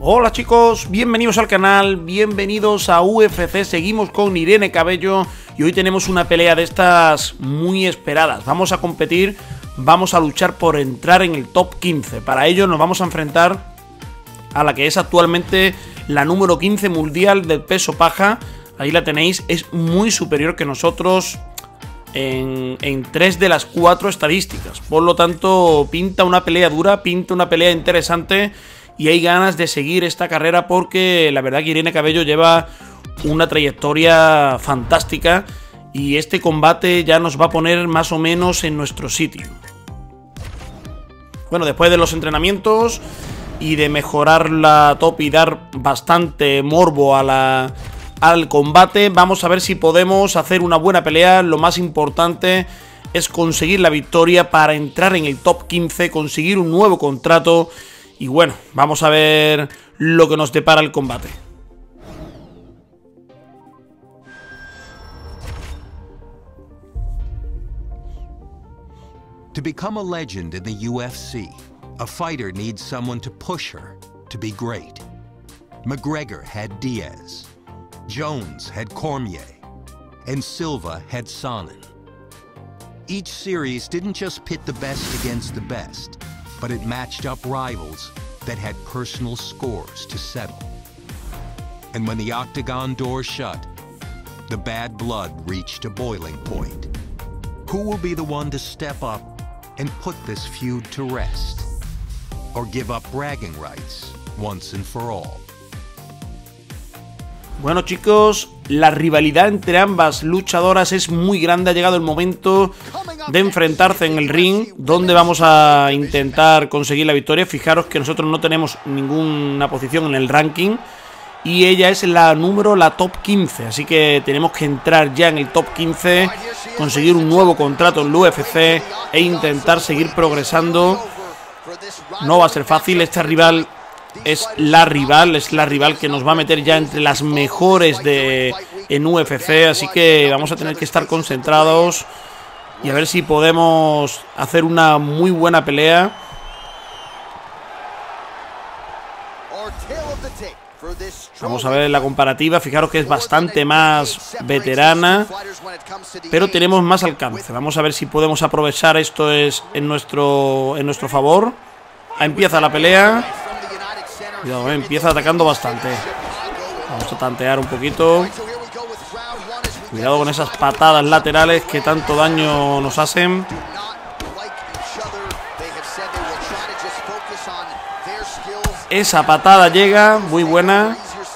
Hola chicos, bienvenidos al canal, bienvenidos a UFC. Seguimos con Irene Cabello y hoy tenemos una pelea de estas muy esperadas. Vamos a competir, vamos a luchar por entrar en el top 15. Para ello nos vamos a enfrentar a la que es actualmente la número 15 mundial del peso paja. Ahí la tenéis, es muy superior que nosotros en 3 de las 4 estadísticas. Por lo tanto, pinta una pelea dura, pinta una pelea interesante. Y hay ganas de seguir esta carrera porque la verdad que Irene Cabello lleva una trayectoria fantástica y este combate ya nos va a poner más o menos en nuestro sitio. Bueno, después de los entrenamientos y de mejorar la top y dar bastante morbo al combate, vamos a ver si podemos hacer una buena pelea. Lo más importante es conseguir la victoria para entrar en el top 15, conseguir un nuevo contrato. Y bueno, vamos a ver lo que nos depara el combate. To become a legend in the UFC, a fighter needs someone to push her to be great. McGregor had Diaz, Jones had Cormier, and Silva had Sonnen. Each series didn't just pit the best against the best, but it matched up rivals that had personal scores to settle. And when the octagon door shut, the bad blood reached a boiling point. Who will be the one to step up and put this feud to rest? Or give up bragging rights once and for all? Bueno chicos, la rivalidad entre ambas luchadoras es muy grande. Ha llegado el momento de enfrentarse en el ring, donde vamos a intentar conseguir la victoria. Fijaros que nosotros no tenemos ninguna posición en el ranking y ella es la top 15, así que tenemos que entrar ya en el top 15, conseguir un nuevo contrato en el UFC e intentar seguir progresando. No va a ser fácil, esta rival es la rival que nos va a meter ya entre las mejores en UFC, así que vamos a tener que estar concentrados y a ver si podemos hacer una muy buena pelea. Vamos a ver la comparativa, fijaros que es bastante más veterana, pero tenemos más alcance. Vamos a ver si podemos aprovechar esto en nuestro favor. Empieza la pelea. Cuidado, empieza atacando bastante. Vamos a tantear un poquito. Cuidado con esas patadas laterales que tanto daño nos hacen. Esa patada llega, muy buena.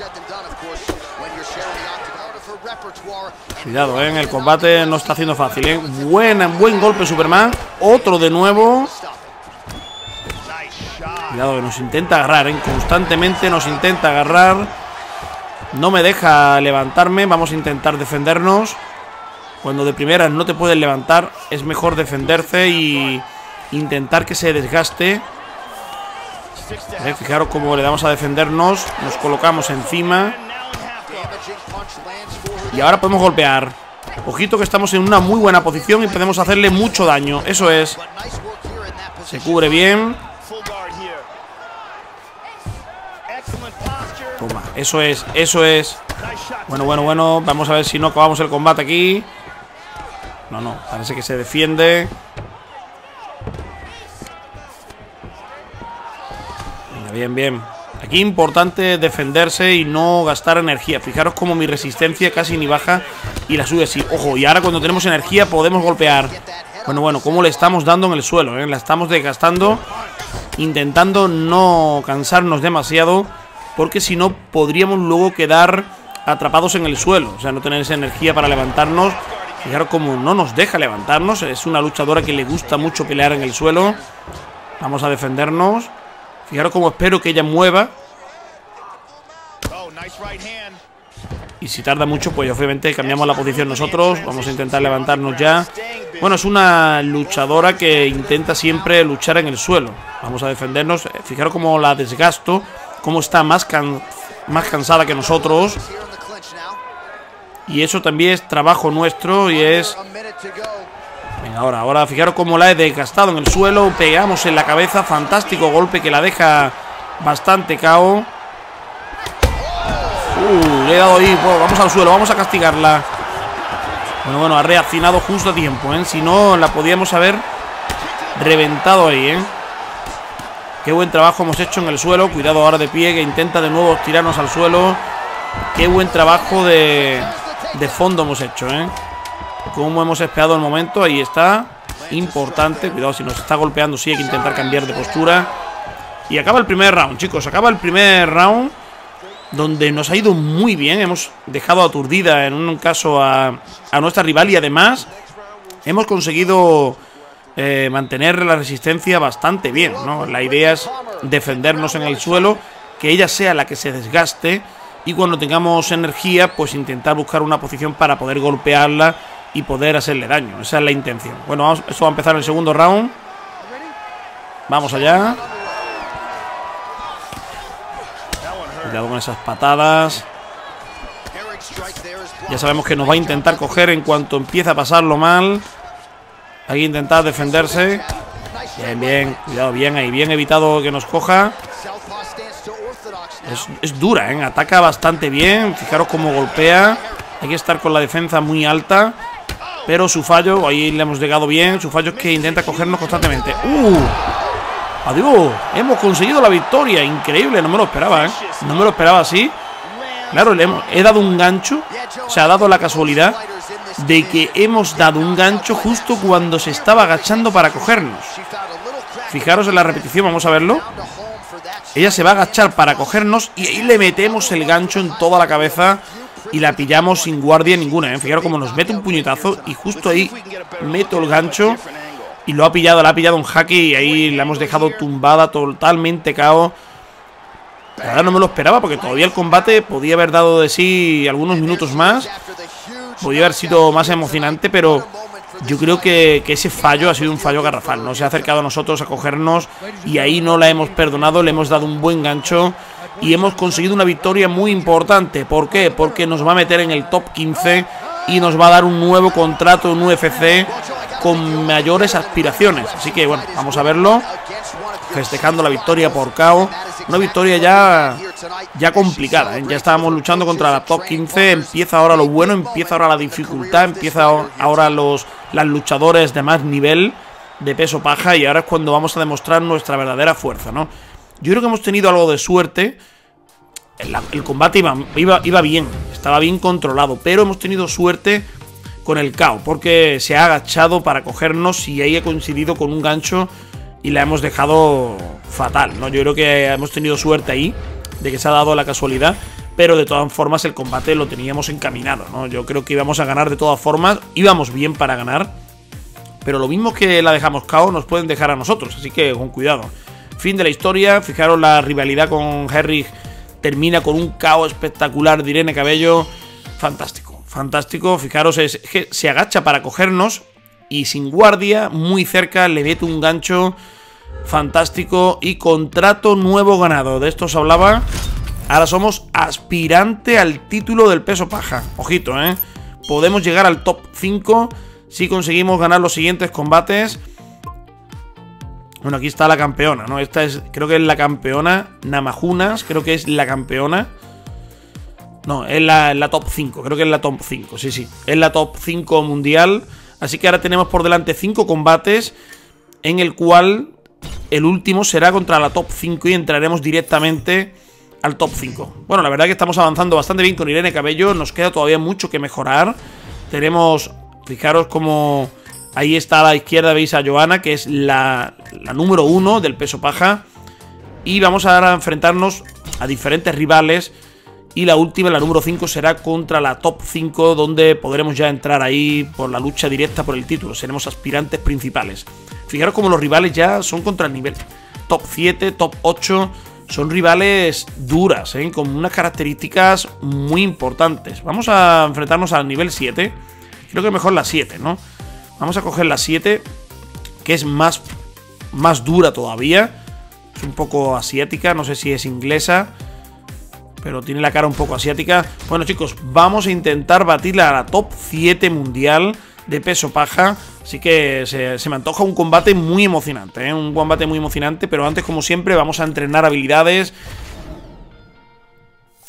Cuidado, en el combate no está haciendo fácil, buen golpe Superman. Otro de nuevo. Cuidado que nos intenta agarrar, constantemente nos intenta agarrar. No me deja levantarme. Vamos a intentar defendernos. Cuando de primeras no te puedes levantar, es mejor defenderse y intentar que se desgaste. Fijaros cómo le damos a defendernos. Nos colocamos encima. Y ahora podemos golpear. Ojito que estamos en una muy buena posición y podemos hacerle mucho daño. Eso es. Se cubre bien. Toma, eso es. Bueno. Vamos a ver si no acabamos el combate aquí. No, parece que se defiende. Venga, bien. Aquí importante defenderse y no gastar energía. Fijaros como mi resistencia casi ni baja y la sube así. Ojo, y ahora cuando tenemos energía podemos golpear. Bueno, como le estamos dando en el suelo, la estamos desgastando. Intentando no cansarnos demasiado, porque si no podríamos luego quedar atrapados en el suelo. O sea, no tener esa energía para levantarnos. Fijaros cómo no nos deja levantarnos. Es una luchadora que le gusta mucho pelear en el suelo. Vamos a defendernos. Fijaros cómo espero que ella mueva. Y si tarda mucho, pues obviamente cambiamos la posición nosotros. Vamos a intentar levantarnos ya. Bueno, es una luchadora que intenta siempre luchar en el suelo. Vamos a defendernos. Fijaros cómo la desgasto, cómo está más cansada que nosotros. Y eso también es trabajo nuestro y es... Venga, ahora fijaros cómo la he desgastado en el suelo. Pegamos en la cabeza, fantástico golpe que la deja bastante KO. Le he dado ahí. Bueno, vamos al suelo, vamos a castigarla. Bueno, ha reaccionado justo a tiempo, ¿eh? Si no, la podíamos haber reventado ahí, ¿eh? Qué buen trabajo hemos hecho en el suelo. Cuidado ahora de pie, que intenta de nuevo tirarnos al suelo. Qué buen trabajo de fondo hemos hecho, ¿eh? Cómo hemos esperado el momento. Ahí está. Importante. Cuidado, si nos está golpeando, sí hay que intentar cambiar de postura. Y acaba el primer round, chicos. Acaba el primer round, donde nos ha ido muy bien. Hemos dejado aturdida en un caso a nuestra rival. Y además hemos conseguido mantener la resistencia bastante bien, ¿no? La idea es defendernos en el suelo, que ella sea la que se desgaste, y cuando tengamos energía, pues intentar buscar una posición para poder golpearla y poder hacerle daño. Esa es la intención. Bueno, esto va a empezar el segundo round. Vamos allá. Cuidado con esas patadas. Ya sabemos que nos va a intentar coger en cuanto empieza a pasarlo mal. Hay que intentar defenderse. Bien, bien. Cuidado, bien ahí. Bien evitado que nos coja. Es dura, ¿eh? Ataca bastante bien. Fijaros cómo golpea. Hay que estar con la defensa muy alta. Pero su fallo, ahí le hemos llegado bien. Su fallo es que intenta cogernos constantemente. Adiós. Hemos conseguido la victoria. Increíble, no me lo esperaba, ¿eh? No me lo esperaba así. Claro, he dado un gancho. Se ha dado la casualidad de que hemos dado un gancho justo cuando se estaba agachando para cogernos. Fijaros en la repetición, vamos a verlo. Ella se va a agachar para cogernos y ahí le metemos el gancho en toda la cabeza y la pillamos sin guardia ninguna, ¿eh? Fijaros cómo nos mete un puñetazo y justo ahí meto el gancho y la ha pillado en jaque y ahí la hemos dejado tumbada, totalmente KO. La verdad no me lo esperaba, porque todavía el combate podía haber dado de sí algunos minutos más. Podía haber sido más emocionante, pero yo creo que ese fallo ha sido un fallo garrafal. No se ha acercado a nosotros a cogernos y ahí no la hemos perdonado. Le hemos dado un buen gancho y hemos conseguido una victoria muy importante. ¿Por qué? Porque nos va a meter en el top 15 y nos va a dar un nuevo contrato en UFC con mayores aspiraciones. Así que bueno, vamos a verlo. Festejando la victoria por KO. Una victoria ya complicada, ¿eh? Ya estábamos luchando contra la top 15. Empieza ahora lo bueno, empieza ahora la dificultad. Empieza ahora las luchadores de más nivel de peso paja. Y ahora es cuando vamos a demostrar nuestra verdadera fuerza, ¿no? Yo creo que hemos tenido algo de suerte. El combate iba bien, estaba bien controlado, pero hemos tenido suerte con el KO, porque se ha agachado para cogernos y ahí ha coincidido con un gancho y la hemos dejado fatal, ¿no? Yo creo que hemos tenido suerte ahí, de que se ha dado la casualidad, pero de todas formas el combate lo teníamos encaminado, ¿no? Yo creo que íbamos a ganar de todas formas, íbamos bien para ganar, pero lo mismo que la dejamos KO nos pueden dejar a nosotros, así que con cuidado. Fin de la historia. Fijaros, la rivalidad con Herrig termina con un KO espectacular de Irene Cabello. Fantástico, fantástico. Fijaros, es que se agacha para cogernos y sin guardia, muy cerca, le mete un gancho fantástico. Y contrato nuevo ganado. De esto os hablaba. Ahora somos aspirante al título del peso paja. Ojito, ¿eh? Podemos llegar al top 5 si conseguimos ganar los siguientes combates. Bueno, aquí está la campeona, ¿no? Esta es, creo que es la campeona. Namajunas, creo que es la campeona. No, es la top 5. Creo que es la top 5, sí. Es la top 5 mundial. Así que ahora tenemos por delante 5 combates, en el cual el último será contra la top 5 y entraremos directamente al top 5. Bueno, la verdad que estamos avanzando bastante bien con Irene Cabello. Nos queda todavía mucho que mejorar. Tenemos, fijaros cómo... Ahí está a la izquierda, veis a Johanna, que es la número 1 del peso paja. Y vamos ahora a enfrentarnos a diferentes rivales. Y la última, la número 5, será contra la top 5, donde podremos ya entrar ahí por la lucha directa por el título. Seremos aspirantes principales. Fijaros cómo los rivales ya son contra el nivel. Top 7, top 8, son rivales duras, ¿eh? Con unas características muy importantes. Vamos a enfrentarnos al nivel 7. Creo que mejor la 7, ¿no? Vamos a coger la 7, que es más dura todavía. Es un poco asiática, no sé si es inglesa, pero tiene la cara un poco asiática. Bueno, chicos, vamos a intentar batirle a la top 7 mundial de peso paja. Así que se me antoja un combate muy emocionante, ¿eh? Un combate muy emocionante, pero antes, como siempre, vamos a entrenar habilidades.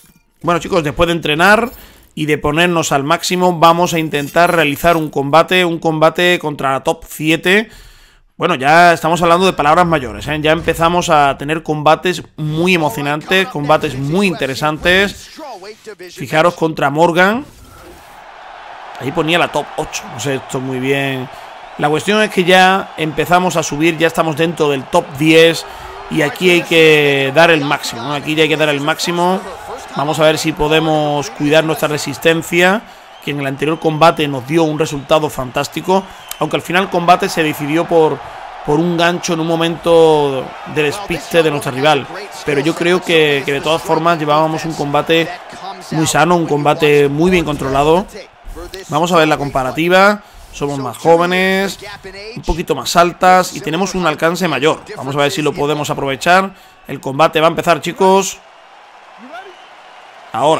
Bueno, chicos, después de entrenar y de ponernos al máximo, vamos a intentar realizar un combate contra la top 7. Bueno, ya estamos hablando de palabras mayores, ¿eh? Ya empezamos a tener combates muy emocionantes, combates muy interesantes. Fijaros contra Morgan. Ahí ponía la top 8, no sé esto muy bien. La cuestión es que ya empezamos a subir, ya estamos dentro del top 10 y aquí hay que dar el máximo, ¿no? Aquí ya hay que dar el máximo. Vamos a ver si podemos cuidar nuestra resistencia, que en el anterior combate nos dio un resultado fantástico, aunque al final el combate se decidió por un gancho en un momento del despiste de nuestro rival. Pero yo creo que de todas formas llevábamos un combate muy sano, un combate muy bien controlado. Vamos a ver la comparativa. Somos más jóvenes, un poquito más altas y tenemos un alcance mayor. Vamos a ver si lo podemos aprovechar. El combate va a empezar, chicos. Ahora.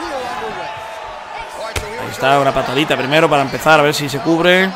Ahí está, una patadita primero para empezar, a ver si se cubre.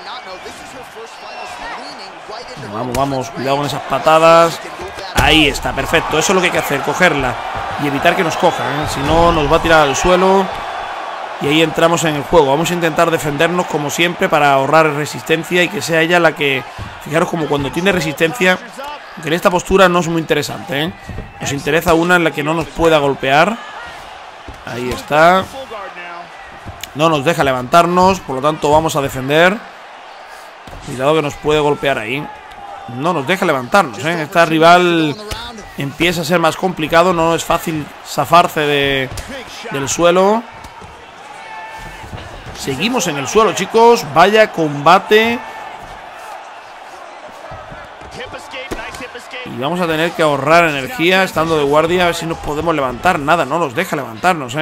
Vamos, vamos, cuidado con esas patadas. Ahí está, perfecto. Eso es lo que hay que hacer, cogerla y evitar que nos cojan, ¿eh? Si no, nos va a tirar al suelo. Y ahí entramos en el juego. Vamos a intentar defendernos como siempre para ahorrar resistencia y que sea ella la que... Fijaros como cuando tiene resistencia, aunque en esta postura no es muy interesante, ¿eh? Nos interesa una en la que no nos pueda golpear. Ahí está. No nos deja levantarnos, por lo tanto vamos a defender. Cuidado que nos puede golpear ahí. No nos deja levantarnos, ¿eh? Esta rival empieza a ser más complicado. No es fácil zafarse del suelo. Seguimos en el suelo, chicos. Vaya combate. Y vamos a tener que ahorrar energía estando de guardia. A ver si nos podemos levantar. Nada, no nos deja levantarnos,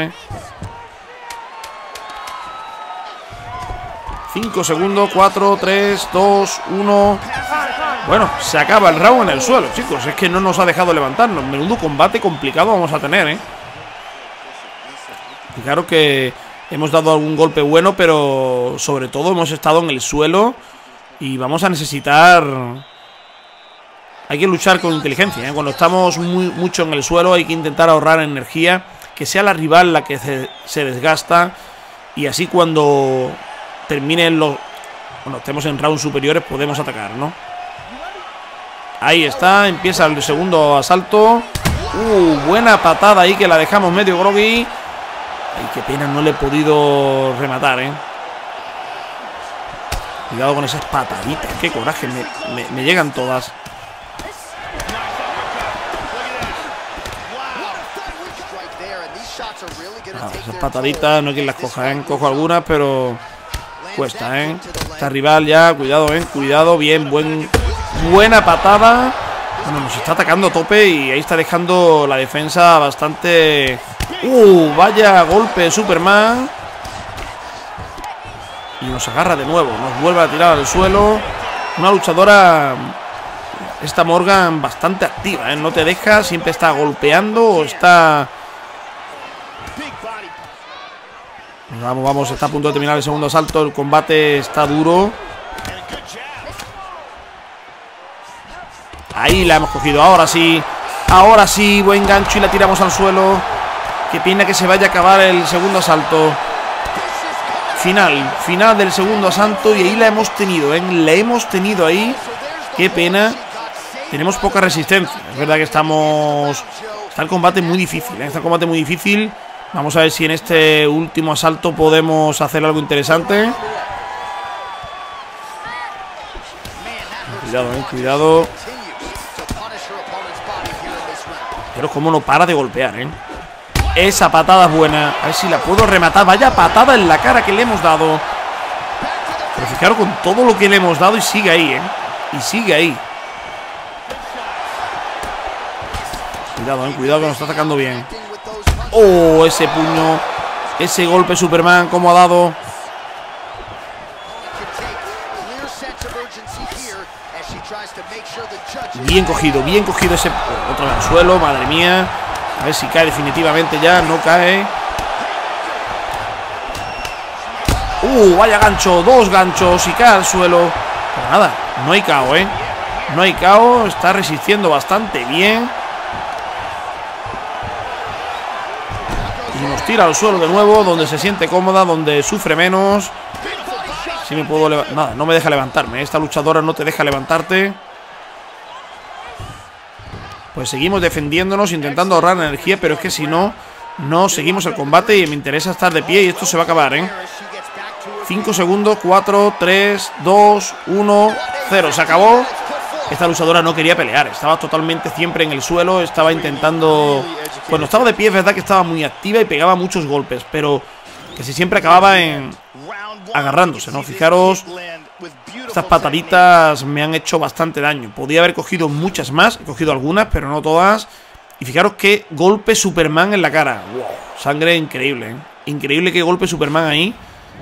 5 segundos, 4, 3, 2, 1. Bueno, se acaba el round en el suelo, chicos. Es que no nos ha dejado levantarnos. Menudo combate complicado vamos a tener, Fijaros que hemos dado algún golpe bueno, pero sobre todo hemos estado en el suelo y vamos a necesitar... Hay que luchar con inteligencia, Cuando estamos mucho en el suelo hay que intentar ahorrar energía, que sea la rival la que se desgasta, y así cuando terminen cuando estemos en rounds superiores podemos atacar, ¿no? Ahí está, empieza el segundo asalto. Buena patada ahí que la dejamos medio groggy. Ay, qué pena, no le he podido rematar, Cuidado con esas pataditas, qué coraje, me llegan todas. Esas pataditas no hay quien las coja, Cojo algunas, pero cuesta, Esta rival ya, cuidado, cuidado, bien, buena patada. Bueno, nos está atacando a tope y ahí está dejando la defensa bastante... vaya golpe de Superman. Y nos agarra de nuevo, nos vuelve a tirar al suelo. Una luchadora, esta Morgan, bastante activa, no te deja, siempre está golpeando o está... Vamos, vamos, está a punto de terminar el segundo asalto. El combate está duro. Ahí la hemos cogido, ahora sí, buen gancho y la tiramos al suelo. Qué pena que se vaya a acabar el segundo asalto. Final del segundo asalto y ahí la hemos tenido, la hemos tenido ahí. Qué pena. Tenemos poca resistencia. Es verdad que está el combate muy difícil, está el combate muy difícil. Vamos a ver si en este último asalto podemos hacer algo interesante. Cuidado, cuidado. Pero cómo no para de golpear, Esa patada es buena. A ver si la puedo rematar. Vaya patada en la cara que le hemos dado. Pero fijaros con todo lo que le hemos dado y sigue ahí, Y sigue ahí. Cuidado, cuidado que nos está atacando bien. Ese puño. Ese golpe Superman, cómo ha dado. Bien cogido ese. Otro en el suelo, madre mía. A ver si cae definitivamente ya. No cae. Vaya gancho, 2 ganchos y cae al suelo. Pero nada, no hay KO, No hay KO, está resistiendo bastante bien. Y nos tira al suelo de nuevo, donde se siente cómoda, donde sufre menos. Si me puedo levantar. Nada, no me deja levantarme. Esta luchadora no te deja levantarte. Pues seguimos defendiéndonos, intentando ahorrar energía, pero es que si no, no seguimos el combate y me interesa estar de pie y esto se va a acabar, 5 segundos, 4, 3, 2, 1, 0. Se acabó. Esta luchadora no quería pelear, estaba totalmente siempre en el suelo, estaba intentando... Bueno, estaba de pie, es verdad que estaba muy activa y pegaba muchos golpes, pero casi siempre acababa en... agarrándose, ¿no? Fijaros, estas pataditas me han hecho bastante daño. Podía haber cogido muchas más, he cogido algunas, pero no todas. Y fijaros qué golpe Superman en la cara. Wow, sangre increíble, Increíble qué golpe Superman ahí.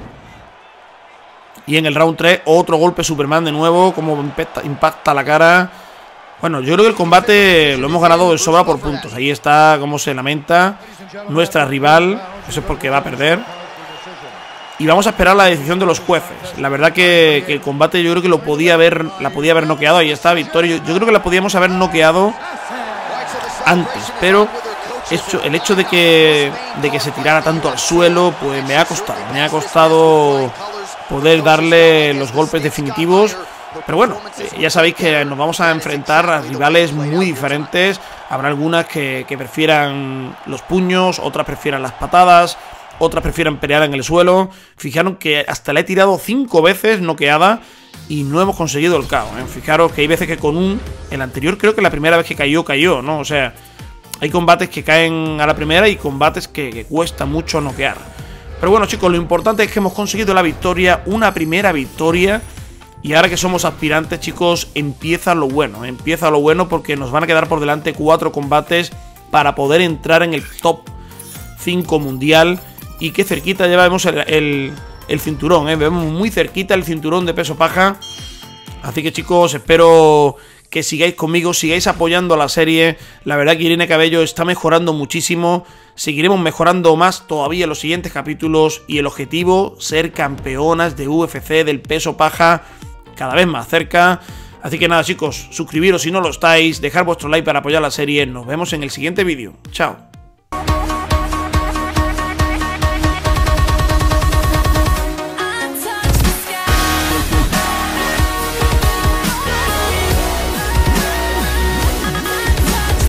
Y en el round 3, otro golpe Superman de nuevo, como impacta la cara. Bueno, yo creo que el combate lo hemos ganado de sobra por puntos. Ahí está cómo se lamenta nuestra rival. Eso es porque va a perder. Y vamos a esperar la decisión de los jueces. La verdad que el combate yo creo que la podía haber noqueado. Ahí está, victoria. Yo creo que la podíamos haber noqueado antes, pero el hecho de que se tirara tanto al suelo, pues me ha costado poder darle los golpes definitivos. Pero bueno, ya sabéis que nos vamos a enfrentar a rivales muy diferentes. Habrá algunas que prefieran los puños, otras prefieran las patadas, otras prefieran pelear en el suelo. Fijaron que hasta la he tirado 5 veces noqueada y no hemos conseguido el KO, Fijaros que hay veces que con el anterior creo que la primera vez que cayó, ¿no? O sea, hay combates que caen a la primera y combates que cuesta mucho noquear. Pero bueno, chicos, lo importante es que hemos conseguido la victoria, una primera victoria. Y ahora que somos aspirantes, chicos, empieza lo bueno. Empieza lo bueno porque nos van a quedar por delante 4 combates para poder entrar en el top 5 mundial. Y que cerquita ya vemos el cinturón, Vemos muy cerquita el cinturón de peso paja. Así que, chicos, espero que sigáis conmigo, sigáis apoyando a la serie. La verdad que Irene Cabello está mejorando muchísimo. Seguiremos mejorando más todavía en los siguientes capítulos. Y el objetivo, ser campeonas de UFC del peso paja, cada vez más cerca. Así que nada, chicos, suscribiros si no lo estáis, dejar vuestro like para apoyar la serie. Nos vemos en el siguiente vídeo. Chao.